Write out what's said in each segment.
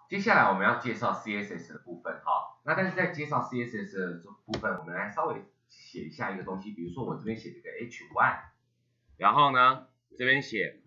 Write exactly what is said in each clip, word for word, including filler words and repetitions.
接下来我们要介绍 C S S 的部分哈。那但是在介绍 C S S 的这部分，我们来稍微写一下一个东西，比如说我这边写这个 H 一， 然后呢这边写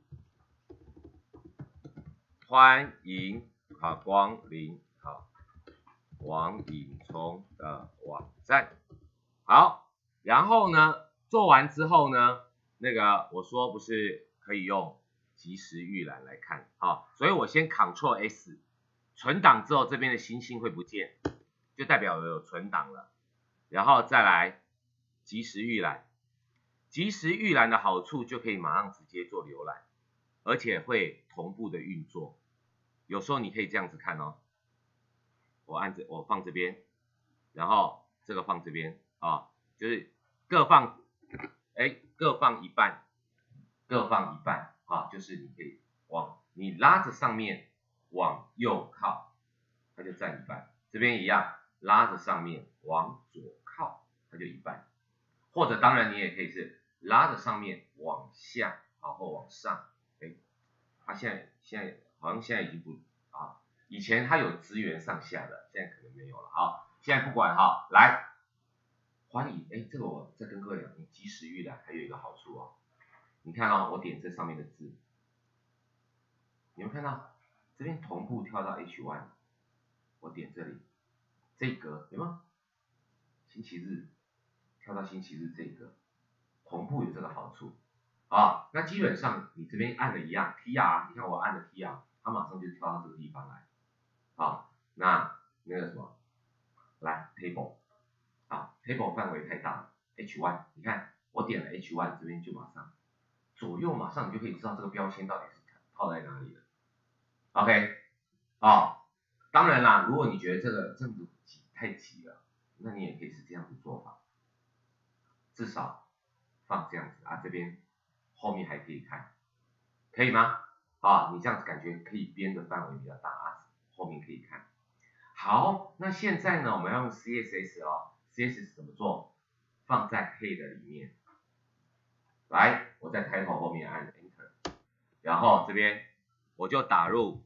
欢迎啊光临好王颖聪的网站。好，然后呢做完之后呢，那个我说不是可以用即时预览来看，好，所以我先 Ctrl S。存档之后，这边的星星会不见，就代表有存档了。然后再来即时预览，即时预览的好处就可以马上直接做浏览，而且会同步的运作。有时候你可以这样子看哦，我按着我放这边，然后这个放这边啊，就是各放，哎，各放一半，各放一半啊，就是你可以往你拉着上面。往右靠，它就占一半。这边一样，拉着上面往左靠，它就一半。或者当然你也可以是拉着上面往下，然后往上。哎，它现在现在好像现在已经不啊，以前它有支援上下的，现在可能没有了啊。现在不管哈，来，欢迎，哎，这个我再跟各位讲，你即时预览还有一个好处哦。你看哦，我点这上面的字，你们看到？这边同步跳到 H 一， 我点这里，这一格有吗？星期日跳到星期日这一格，同步有这个好处啊。那基本上你这边按的一样 ，T R， 你看我按的 T R， 它马上就跳到这个地方来。好，那那个什么，来 table， 啊 table 范围太大了 ，H 一， 你看我点了 H 一， 这边就马上左右马上你就可以知道这个标签到底是套在哪里了。OK， 啊，当然啦，如果你觉得这个这样子挤太挤了，那你也可以是这样子做法，至少放这样子啊，这边后面还可以看，可以吗？啊，你这样子感觉可以编的范围比较大啊，后面可以看。好，那现在呢，我们要用 C S S 哦 ，C S S 怎么做？放在 header 里面，来，我在抬头后面按 Enter， 然后这边我就打入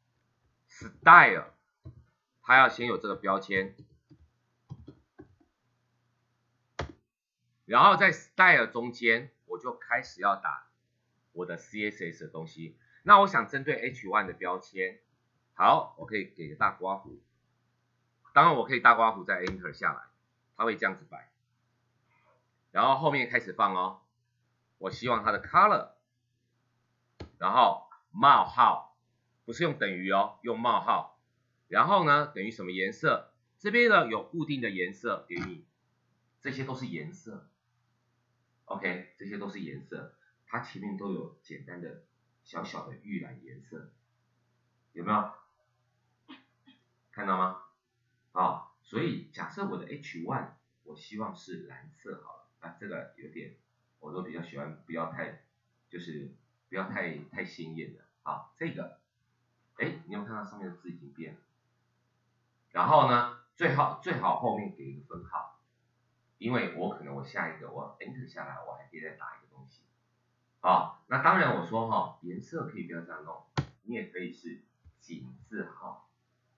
Style， 它要先有这个标签，然后在 Style 中间我就开始要打我的 C S S 的东西。那我想针对 H 一 的标签，好，我可以给个大刮弧，当然我可以大刮弧再 Enter 下来，它会这样子摆，然后后面开始放哦。我希望它的 color， 然后冒号，不是用等于哦，用冒号，然后呢等于什么颜色？这边呢有固定的颜色给你，这些都是颜色 ，OK， 这些都是颜色，它前面都有简单的小小的预览颜色，有没有看到吗？啊，所以假设我的 H 一 我希望是蓝色好了，啊，这个有点我都比较喜欢，不要太就是不要太太鲜艳的啊，这个，哎，你有看到上面的字已经变了，然后呢，最好最好后面给一个分号，因为我可能我下一个我 Enter 下来，我还可以再打一个东西，啊，那当然我说哈，颜色可以不要这样弄，你也可以是井字号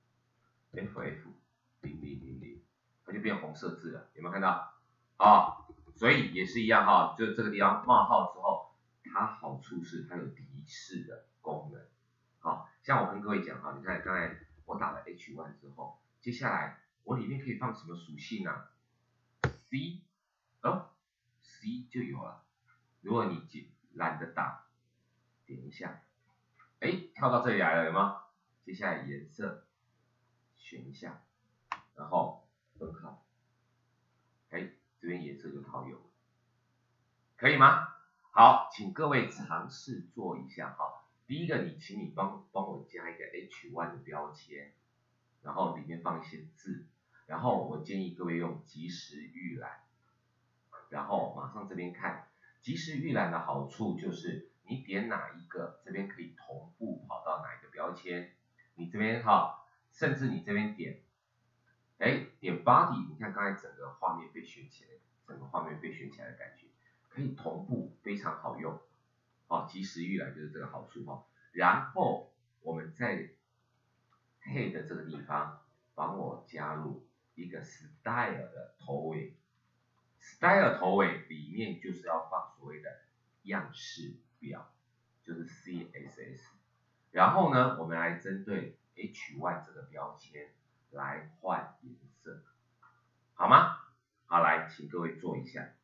F F 零零零零，它就变红色字了，有没有看到？啊，所以也是一样哈，就这个地方冒号之后，它好处是它有提示的功能。好，像我跟各位讲哈，你看刚才我打了 H 一 之后，接下来我里面可以放什么属性呢 ？C， 哦 ，C 就有了。如果你懒得打，点一下，哎，跳到这里来了，有吗？接下来颜色选一下，然后分号，哎，这边颜色就套有了，可以吗？好，请各位尝试做一下哈。第一个，你请你帮帮我加一个 H 一 的标签，然后里面放一些字，然后我建议各位用即时预览，然后马上这边看，即时预览的好处就是你点哪一个，这边可以同步跑到哪一个标签，你这边哈，甚至你这边点，哎，点 body， 你看刚才整个画面被选起来，整个画面被选起来的感觉，可以同步，非常好用。哦，即时预览就是这个好处哈。然后我们再 head 这个地方帮我加入一个 style 的头尾 ，style 头尾里面就是要放所谓的样式表，就是 C S S。然后呢，我们来针对 H 一 这个标签来换颜色，好吗？好，来，请各位做一下。